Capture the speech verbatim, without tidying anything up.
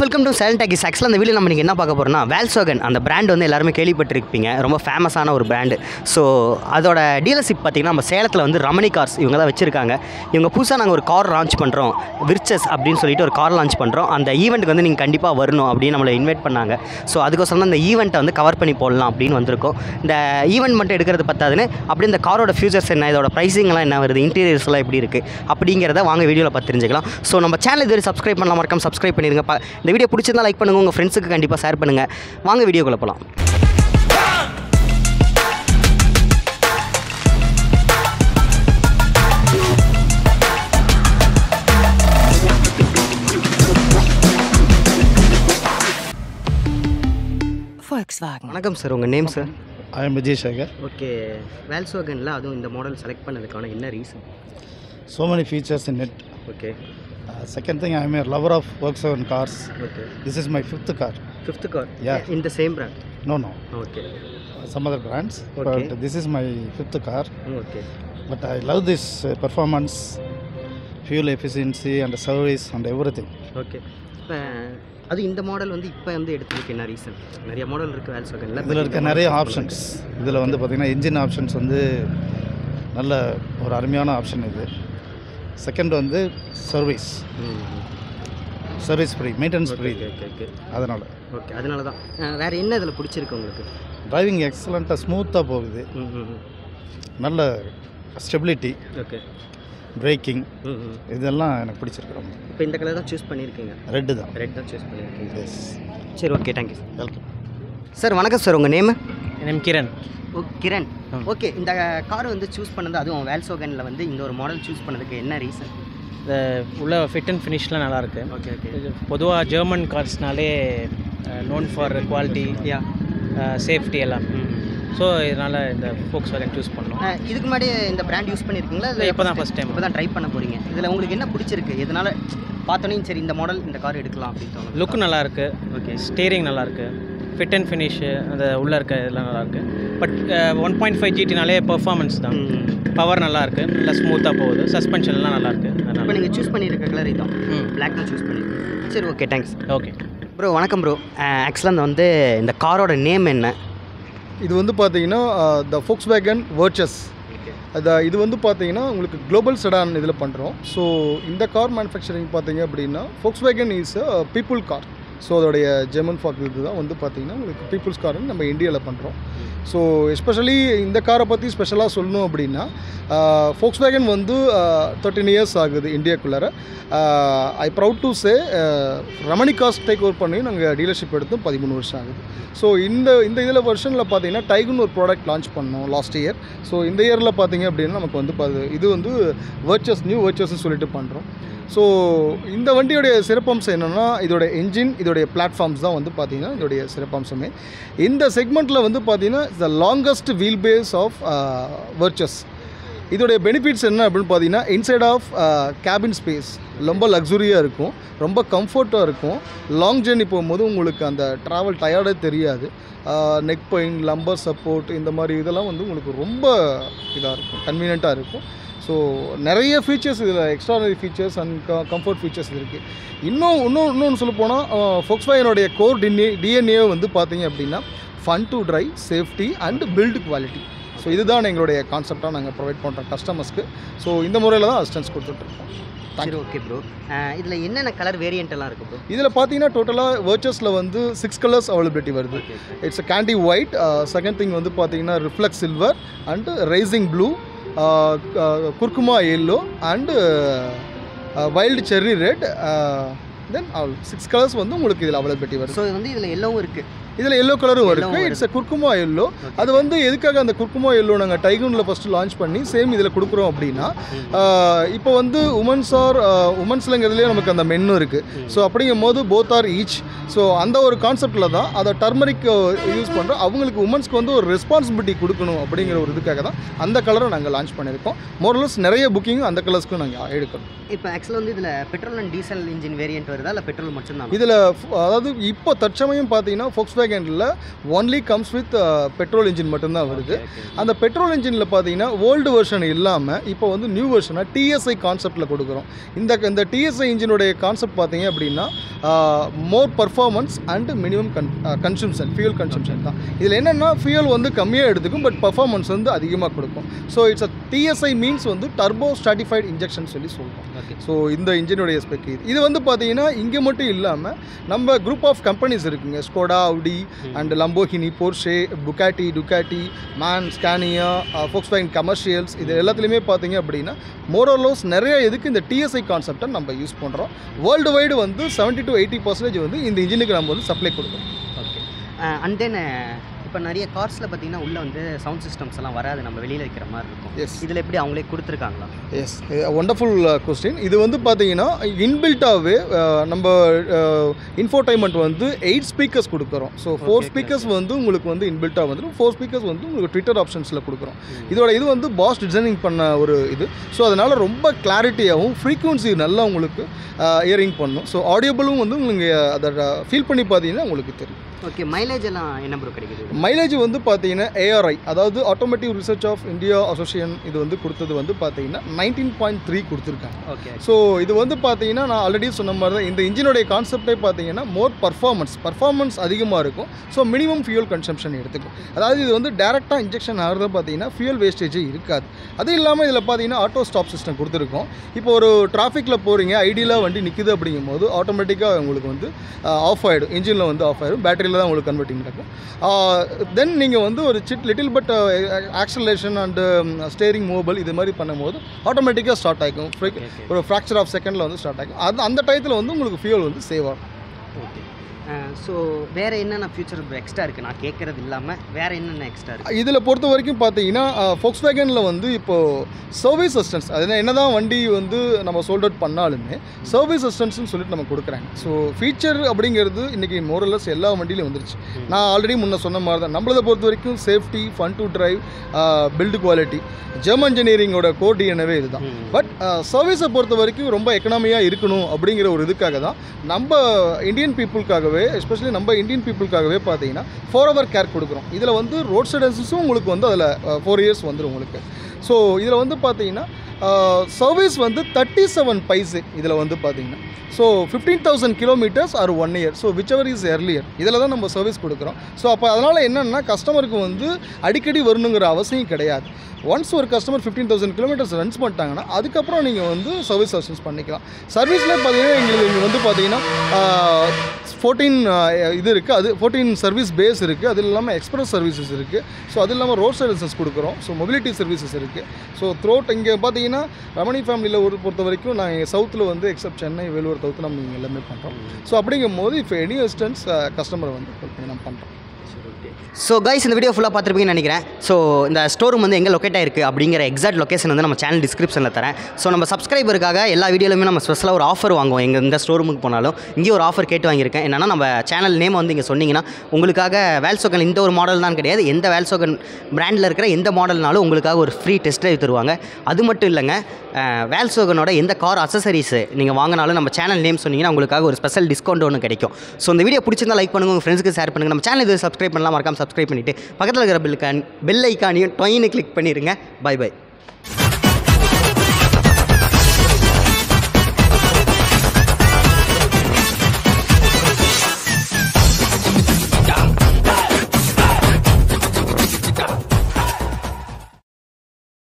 Welcome to Salem talkies. ஆக்சுவலாக அந்த video நம்ம நீங்கள் என்ன பார்க்க போகிறோம்னா Volkswagen அந்த பிராண்ட் வந்து எல்லாருமே கேள்விப்பட்டிருப்பீங்க. ரொம்ப ஃபேமஸான ஒரு பிராண்டு. ஸோ அதோட டீலர்ஷிப் பார்த்திங்கன்னா நம்ம சேலத்தில் வந்து ரமணி கார்ஸ் இவங்க தான் வச்சுருக்காங்க. இவங்க புதுசாக நாங்கள் ஒரு கார் லான்ச் பண்ணுறோம், விர்ச்சஸ் அப்படின்னு சொல்லிட்டு ஒரு கார் லான்ச் பண்ணுறோம். அந்த ஈவெண்ட்டுக்கு வந்து நீங்கள் கண்டிப்பாக வரணும் அப்படின்னு நம்மளை இன்வைட் பண்ணாங்க. ஸோ அதுக்கோசரம் தான் இந்த ஈவெண்ட்டை வந்து கவர் பண்ணி போடலாம் அப்படின்னு வந்திருக்கோம். இந்த ஈவெண்ட் மட்டும் எடுக்கிறது பத்தாதுன்னு அப்படி இந்த காரோட ஃபியூச்சர்ஸ் என்ன, இதோட ப்ரைஸிங்லாம் என்ன வருது, இன்டீரியர்ஸ்லாம் எப்படி இருக்குது அப்படிங்கிறத வாங்க வீடியோவில் பார்த்து தெரிஞ்சுக்கலாம். ஸோ நம்ம சேனல் இதுவரை சப்ஸ்கிரைப் பண்ணலாம், மறக்காம சப்ஸ்கிரைப் பண்ணிடுங்க. இந்த வீடியோ பிடிச்சிருந்தா லைக் பண்ணுங்கள், உங்கள் ஃப்ரெண்ட்ஸுக்கு கண்டிப்பாக ஷேர் பண்ணுங்கள். வாங்க வீடியோக்குள்ள போகலாம். Volkswagen. வணக்கம் சார், உங்கள் name sir? I am Vijay Shagar. Okay, Volkswagenல அதுவும் இந்த மாடல் செலக்ட் பண்ணதுக்கான என்ன reason? So many features in it. Okay. Uh, second thing, I am a lover of Volkswagen cars. Okay. This is my fifth car. Fifth car? Yeah. In the same brand? No, no. Okay. Uh, some other brands. Okay. But this is my fifth car. Okay. But I love this uh, performance, fuel efficiency and service and everything. Okay. இப்போ அது இந்த model வந்து இப்போ வந்து எடுத்துருக்கு என்ன reason? நிறைய model இருக்குது Volkswagenல. இதில் இருக்க நிறைய ஆப்ஷன்ஸ். இதில் வந்து பார்த்திங்கன்னா இன்ஜின் ஆப்ஷன்ஸ் வந்து நல்ல ஒரு அருமையான ஆப்ஷன் இது. செகண்ட் வந்து service, service free, maintenance free. Okay okay. அதனால் ஓகே, அதனால தான். வேறு என்ன இதில் பிடிச்சிருக்கு உங்களுக்கு? டிரைவிங் எக்ஸலண்ட்டாக ஸ்மூத்தாக போகுது, நல்ல ஸ்டெபிலிட்டி, ஓகே, பிரேக்கிங், இதெல்லாம் எனக்கு பிடிச்சிருக்கு ரொம்ப. இப்போ இந்த கலர் தான் சூஸ் பண்ணியிருக்கீங்க? ரெட்டு தான். ரெட் தான் சூஸ் பண்ணியிருக்கீங்க. எஸ். சரி, ஓகே, தேங்க்யூ. Welcome sir. வணக்கம் சார், உங்கள் name? Name Kiran. Oh, Kiran. Okay, இந்த கார் வந்து சூஸ் பண்ணது, அதுவும் Volkswagenல வந்து இந்த ஒரு மாடல் சூஸ் பண்ணதுக்கு என்ன ரீசன்? இந்த உள்ள ஃபிட் அண்ட் ஃபினிஷ்லாம் நல்லாயிருக்கு. Okay okay. பொதுவாக ஜெர்மன் கார்ஸ்னாலே known for quality, yeah, safety எல்லாம். ஸோ இதனால் இந்த Volkswagen சூஸ் பண்ணோம். இதுக்கு முன்னாடி இந்த பிராண்ட் யூஸ் பண்ணியிருக்கீங்களா? இல்லை, இப்போ தான் ஃபஸ்ட் டைம். இப்போ தான் ட்ரை பண்ண போகிறீங்க. இதில் உங்களுக்கு என்ன பிடிச்சிருக்கு? எதனால் பார்த்தோன்னே சரி இந்த மாடல் இந்த கார் எடுக்கலாம் அப்படின்னு தோணும்? லுக்கு நல்லாயிருக்கு. ஓகே. ஸ்டீரிங் நல்லாயிருக்கு, ஃபிட் அண்ட் ஃபினிஷு அந்த உள்ளே இருக்க இதெல்லாம் நல்லாயிருக்கு. பட் ஒன் பாயிண்ட் ஃபைவ் ஜிடினாலே பெர்ஃபார்மன்ஸ் தான். பவர் நல்லாயிருக்கு, நல்லா ஸ்மூத்தாக போகுது, சஸ்பென்ஷன்லாம் நல்லாயிருக்கு. இப்போ நீங்கள் சூஸ் பண்ணியிருக்க கலர் இதுதான், பிளாக் தான் சூஸ் பண்ணியிருக்கேன். சரி, ஓகே, தேங்க்ஸ். ஓகே ப்ரோ, வணக்கம் ப்ரோ. ஆக்சுவலாக வந்து இந்த காரோட நேம் என்ன? இது வந்து பார்த்தீங்கன்னா த Volkswagen Virtus. அது இது வந்து பார்த்தீங்கன்னா உங்களுக்கு குளோபல் செடான் இதில் பண்ணுறோம். ஸோ இந்த கார் மேனுஃபேக்சரிங் பார்த்தீங்க அப்படின்னா Volkswagen is a people car. So அதோடைய ஜெர்மன் ஃபார்க் இது தான் வந்து பார்த்திங்கன்னா உங்களுக்கு பீப்புள்ஸ் கார்னு நம்ம இந்தியாவில் பண்ணுறோம். ஸோ எஸ்பெஷலி இந்த காரை பற்றி ஸ்பெஷலாக சொல்லணும் அப்படின்னா Volkswagen வந்து தேர்ட்டின் இயர்ஸ் ஆகுது இந்தியாக்குள்ளார. I proud to say Ramani cars take over பண்ணி நாங்கள் டீலர்ஷிப் எடுத்தும் பதிமூணு வருஷம் ஆகுது. ஸோ இந்த இந்த இதில் வருஷனில் பார்த்தீங்கன்னா டைகுன்னு ஒரு ப்ராடக்ட் லான்ச் பண்ணோம் லாஸ்ட் இயர். ஸோ இந்த இயரில் பார்த்தீங்க அப்படின்னா நமக்கு வந்து இது வந்து வர்ச்சஸ் நியூ வர்ச்சஸ்ன்னு சொல்லிட்டு பண்ணுறோம். ஸோ இந்த வண்டியோடைய சிறப்பம்சம் என்னென்னா இதோடைய என்ஜின், இதோடைய பிளாட்ஃபார்ம்ஸ் தான் வந்து பார்த்திங்கன்னா இதோடைய சிறப்பம்சமே. இந்த செக்மெண்ட்டில் வந்து பார்த்திங்கன்னா the longest wheel base of Virtus. இதோடைய பெனிஃபிட்ஸ் என்ன அப்படின்னு பார்த்தீங்கன்னா இன்சைட் ஆஃப் கேபின் ஸ்பேஸ் ரொம்ப லக்ஸுரியாக இருக்கும், ரொம்ப கம்ஃபர்ட்டாக இருக்கும். லாங் ஜேர்னி போகும்போது உங்களுக்கு அந்த ட்ராவல் டயர்டே தெரியாது. நெக் பெயின், லம்பர் சப்போர்ட், இந்த மாதிரி இதெல்லாம் வந்து உங்களுக்கு ரொம்ப இதாக இருக்கும், கன்வீனியண்ட்டாக இருக்கும். ஸோ நிறைய ஃபீச்சர்ஸ் இதில், எக்ஸ்ட்ரானரி ஃபீச்சர்ஸ் அண்ட் க கம்ஃபர்ட் ஃபீச்சர்ஸ் இருக்குது. இன்னும் இன்னும் இன்னொன்று சொல்ல போனால் Volkswagenோடைய கோர் டிஎன்ஏ டிஎன்ஏ வந்து பார்த்தீங்க அப்படின்னா fun to drive, safety and build quality. So இதுதான் எங்களுடைய கான்செப்டாக நாங்கள் ப்ரொவைட் பண்ணுறோம் கஸ்டமர்ஸ்க்கு. ஸோ இந்த முறையில் தான் அசிஸ்டன்ஸ் கொடுத்துட்ருக்கோம். சரி, ஓகே ப்ரோ. இதில் என்னென்ன கலர் வேரியண்ட் எல்லாம் இருக்குது ப்ரோ? இதில் பார்த்தீங்கன்னா டோட்டலாக வர்ச்சஸில் வந்து சிக்ஸ் கலர்ஸ் அவைலபிலிட்டி வருது. It's a candy white. Second thing வந்து பார்த்தீங்கன்னா reflex silver and rising blue, Curcuma yellow and wild cherry red. Then all six colours வந்து உங்களுக்கு இதில் அவைலபிலிட்டி வருது. ஸோ வந்து இதில் எல்லோவும் இருக்குது, இதில் எல்லோ கலரும் இருக்குது. It's Curcuma yellow. அது வந்து எதுக்காக அந்த குர்குமா எல்லோ நாங்கள் டைகூனில் ஃபஸ்ட்டு லான்ச் பண்ணி சேம் இதில் கொடுக்குறோம் அப்படின்னா இப்போ வந்து உமன்ஸ் ஆர் உமன்ஸ்லங்கிறதுலேயே நமக்கு அந்த மென்னும் இருக்குது. ஸோ அப்படிங்கும் போது போத் ஆர் ஈச். ஸோ அந்த ஒரு கான்செப்டில் தான் அதை டர்மரிக் யூஸ் பண்ணுறோம். அவங்களுக்கு உமன்ஸ்க்கு வந்து ஒரு ரெஸ்பான்சிபிலிட்டி கொடுக்கணும் அப்படிங்கிற ஒரு இதுக்காக தான் அந்த கலரை நாங்கள் லான்ச் பண்ணியிருக்கோம். மோரலஸ் நிறைய புக்கிங் அந்த கலர்ஸ்க்கும் நாங்கள் எடுக்கிறோம். இப்போ ஆக்சுவலாக வந்து இதில் petrol and diesel engine variant வருது. வருதா இல்லை பெட்ரோல் மட்டும்தான்? இதில் அதாவது இப்போ தற்சமயம் பார்த்தீங்கன்னா Volkswagenல only comes with petrol engine மட்டும்தான் வருது. அந்த பெட்ரோல் இன்ஜினில் பார்த்தீங்கன்னா ஓல்டு வெர்ஷன் இல்லாமல் இப்போ வந்து நியூ வெர்ஷனாக டிஎஸ்ஐ கான்செப்டில் கொடுக்குறோம். இந்த இந்த டிஎஸ்ஐ இன்ஜினுடைய கான்செப்ட் பார்த்தீங்க அப்படின்னா more performance and minimum con consumption fuel consumption தான். இதில் என்னென்னா ஃபியூல் வந்து கம்மியாக எடுத்துக்கும், பட் பர்ஃபார்மன்ஸ் வந்து அதிகமாக கொடுக்கும். So it's a TSI means வந்து டர்போ ஸ்டாட்டிஃபைட் இன்ஜெக்ஷன் சொல்லி சொல்கிறோம். ஸோ இந்த இன்ஜினுடைய ஸ்பெக் இது இது வந்து பார்த்தீங்கன்னா இங்கே மட்டும் இல்லாமல் நம்ம குரூப் ஆஃப் கம்பெனிஸ் இருக்குங்க. Skoda, Audi and Lamborghini, Porsche, Bugatti, Ducati, MAN, Scania, Volkswagen commercials, இது எல்லாத்துலேயுமே பார்த்தீங்க அப்படின்னா மோரோலோஸ் நிறைய இதுக்கு இந்த டிஎஸ்ஐ கான்செப்டை நம்ம யூஸ் பண்ணுறோம். வேர்ல்டு வைடு வந்து செவன்ட்டி டு எயிட்டி பர்சன்டேஜ் வந்து இந்த இன்ஜினுக்கு நம்ம வந்து சப்ளை கொடுக்குறோம். ஓகே. அண்ட் தென் இப்போ நிறைய கார்ஸில் பார்த்தீங்கன்னா உள்ளே வந்து சவுண்ட் சிஸ்டம்ஸ் எல்லாம் வராது, நம்ம வெளியில் வைக்கிற மாதிரி இருக்கும். எஸ். இதில் எப்படி அவங்களே கொடுத்துருக்காங்களா? Yes, wonderful question. இது வந்து பார்த்தீங்கன்னா இன்பில்ட்டாகவே நம்ம இன்ஃபோடைன்மெண்ட் வந்து எயிட் ஸ்பீக்கர்ஸ் கொடுக்குறோம். ஸோ ஃபோர் ஸ்பீக்கர்ஸ் வந்து உங்களுக்கு வந்து இன்பில்ட்டாக வந்துடும், ஃபோர் ஸ்பீக்கர்ஸ் வந்து உங்களுக்கு ட்விட்டர் ஆப்ஷன்ஸில் கொடுக்குறோம். இதோட இது வந்து பாஸ் டிசைனிங் பண்ண ஒரு இது. ஸோ அதனால் ரொம்ப கிளாரிட்டியாகவும் ஃப்ரீக்வன்சி நல்லா உங்களுக்கு இயரிங் பண்ணும். ஸோ ஆடியோபிளும் வந்து உங்களுக்கு அதை ஃபீல் பண்ணி பார்த்தீங்கன்னா உங்களுக்கு தெரியும். ஓகே. மைலேஜ் எல்லாம் என்ன ப்ரோ கிடைக்குது? மைலேஜ் வந்து பார்த்தீங்கன்னா ஏஆர்ஐ, அதாவது automotive research of India association, இது வந்து கொடுத்தது வந்து பார்த்தீங்கன்னா நைன்டீன் பாயிண்ட் த்ரீ கொடுத்துருக்காங்க. ஓகே. ஸோ இது வந்து பார்த்தீங்கன்னா நான் ஆல்ரெடி சொன்ன மாதிரி தான் இந்த இன்ஜினுடைய கான்செப்டே பார்த்தீங்கன்னா மோர் பர்ஃபார்மன்ஸ் பர்ஃபார்மன்ஸ் அதிகமாக இருக்கும். ஸோ மினிமம் ஃபியூல் கன்சம்ஷன் எடுத்துக்கும். அதாவது இது வந்து டேரெக்டாக இன்ஜெக்ஷன் ஆகிறது பார்த்தீங்கன்னா ஃபியூல் வேஸ்டேஜே இருக்காது. அது இல்லாமல் இதில் பார்த்தீங்கன்னா ஆட்டோ ஸ்டாப் சிஸ்டம் கொடுத்துருக்கோம். இப்போ ஒரு டிராஃபிக்கில் போகிறீங்க, ஐடியலாக வண்டி நிற்குது அப்படிங்கும் போது ஆட்டோமேட்டிக்காக உங்களுக்கு வந்து ஆஃப் ஆகிடும், இன்ஜினில் வந்து ஆஃப் ஆகிடும், பேட்டரியில் தான் உங்களுக்கு கன்வெர்ட்டிங் நடக்கும். தென் நீங்கள் வந்து ஒரு sit little bit acceleration and steering movable இது மாதிரி பண்ணும்போது ஆட்டோமேட்டிக்காக ஸ்டார்ட் ஆகிக்கும். ஒரு ஃப்ராக்சர் ஆஃப் செகண்டில் வந்து ஸ்டார்ட் ஆகிக்கும். அது அந்த டயத்தில் வந்து உங்களுக்கு ஃபியூல் வந்து சேவ் ஆகும். ஓகே. ஸோ வேறு என்னென்ன ஃபியூச்சர் எக்ஸ்ட்ரா இருக்குது நான் கேட்குறது இல்லாமல் வேறு என்னென்ன எக்ஸ்ட்ரா இருக்குது இதில் பொறுத்த வரைக்கும் பார்த்தீங்கன்னா Volkswagenல வந்து இப்போது சர்வீஸ் அசிஸ்டன்ஸ், அது என்ன தான் வண்டி வந்து நம்ம சோல்ட் அவுட் பண்ணாலுமே சர்வீஸ் அசிஸ்டன்ஸ்னு சொல்லிட்டு நம்ம கொடுக்குறாங்க. ஸோ ஃபீச்சர் அப்படிங்கிறது இன்றைக்கி மோரலஸ் எல்லா வண்டியிலையும் வந்துருச்சு. நான் ஆல்ரெடி முன்ன சொன்ன மாதிரி தான் நம்மளதை பொறுத்த வரைக்கும் safety, fun to drive, build quality, German இன்ஜினியரிங்கோட கோர் டிஎன்ஏவே இது தான். பட் சர்வீஸை பொறுத்த வரைக்கும் ரொம்ப எக்கனாமியாக இருக்கணும் அப்படிங்கிற ஒரு இதுக்காக தான் நம்ம இந்தியன் பீப்புளுக்காகவே, எஸ்பெஷலி நம்ம இந்தியன் பீப்புளுக்காகவே பார்த்தீங்கன்னா ஃபோர் ஹவர் கேர் கொடுக்குறோம். இதில் வந்து ரோட் சைடன்ஸும் உங்களுக்கு வந்து அதில் ஃபோர் இயர்ஸ் வந்துடும் உங்களுக்கு. ஸோ இதில் வந்து பார்த்தீங்கன்னா சர்வீஸ் வந்து தேர்ட்டி செவன் பைசே இதில் வந்து பார்த்தீங்கன்னா. So fifteen thousand kilometres or one year. So whichever is earlier இதில் தான் நம்ம சர்வீஸ் கொடுக்குறோம். ஸோ அப்போ அதனால் என்னென்னா கஸ்டமருக்கு வந்து அடிக்கடி வரணுங்கிற அவசியம் கிடையாது. ஒன்ஸ் ஒரு customer fifteen thousand kilometres runs பண்ணிட்டாங்கன்னா அதுக்கப்புறம் நீங்கள் வந்து சர்வீஸ் அசிஸ்டன்ஸ் பண்ணிக்கலாம். சர்வீஸில் பார்த்தீங்கன்னா எங்களுக்கு இங்கே வந்து பார்த்தீங்கன்னா ஃபோர்டீன் இது இருக்குது, அது ஃபோர்டீன் சர்வீஸ் பேஸ் இருக்குது. அது இல்லாமல் எக்ஸ்பிரஸ் சர்வீசஸ் இருக்குது. ஸோ அது இல்லாமல் ரோட் சர்வீசஸ் கொடுக்குறோம். ஸோ மொபிலிட்டி சர்வீசஸ் இருக்குது. ஸோ த்ரோட் இங்கே பார்த்தீங்கன்னா ரமணி ஃபேமிலியில் ஒரு பொறுத்த வரைக்கும் நாங்கள் சவுத்தில் வந்து எக்ஸப்ட் சென்னை, வேலூர் தவிர்த்து நம்ம இங்கே எல்லாமே பண்ணுறோம். ஸோ அப்படிங்கும் போது இப்போ எனி அசிஸ்டன்ஸ் கஸ்டமரை வந்து ஹெல்ப் பண்ணி நம்ம பண்ணுறோம். ஸோ கைஸ் இந்த வீடியோ ஃபுல்லாக பார்த்துருப்பீங்கன்னு நினைக்கிறேன். ஸோ இந்த ஸ்டோர் ரூம் வந்து எங்கே லொக்கேட் ஆயிருக்கு அப்படிங்கிற எக்ஸாக்ட் லொக்கேஷன் வந்து நம்ம சேனல் டிஸ்கிரிப்ஷனில் தரேன். ஸோ நம்ம சப்ஸ்கிரைபருக்காக எல்லா வீடியோலையுமே நம்ம ஸ்பெஷலாக ஒரு ஆஃபர் வாங்குவோம். எங்கள் இந்த ஸ்டோர் ரூமுக்கு போனாலும் இங்கேயும் ஒரு ஆஃபர் கேட்டு வாங்கியிருக்கேன். என்னன்னா நம்ம சேனல் நேம் வந்து இங்கே சொன்னீங்கன்னா உங்களுக்காக Volkswagen இந்த ஒரு மாடல் தான் கிடையாது, எந்த Volkswagen பிராண்டில் இருக்கிற எந்த மாடல்னாலும் உங்களுக்காக ஒரு ஃப்ரீ டெஸ்ட் ட்ரைவ் தருவாங்க. அது மட்டும் இல்லைங்க, Volkswagenோட எந்த கார் அசசரிஸ் நீங்கள் வாங்கினாலும் நம்ம சேனல் நேம் சொன்னீங்கன்னா உங்களுக்காக ஒரு ஸ்பெஷல் டிஸ்கவுண்ட் ஒன்று கிடைக்கும். ஸோ இந்த வீடியோ பிடிச்சிருந்தா லைக் பண்ணுங்கள், உங்கள் ஃப்ரெண்ட்ஸ்க்கு ஷேர் பண்ணுங்கள். நம்ம சேனல் இது சப்ஸ்கிரைப் பண்ணலாம், மறக்காம சப்ஸ்கிரைப் பண்ணிவிட்டு பக்கத்தில் இருக்கிற பெல் ஐக்கான் பெல் ஐக்கானையும் டொயின்னு கிளிக் பண்ணிடுங்க. Bye by.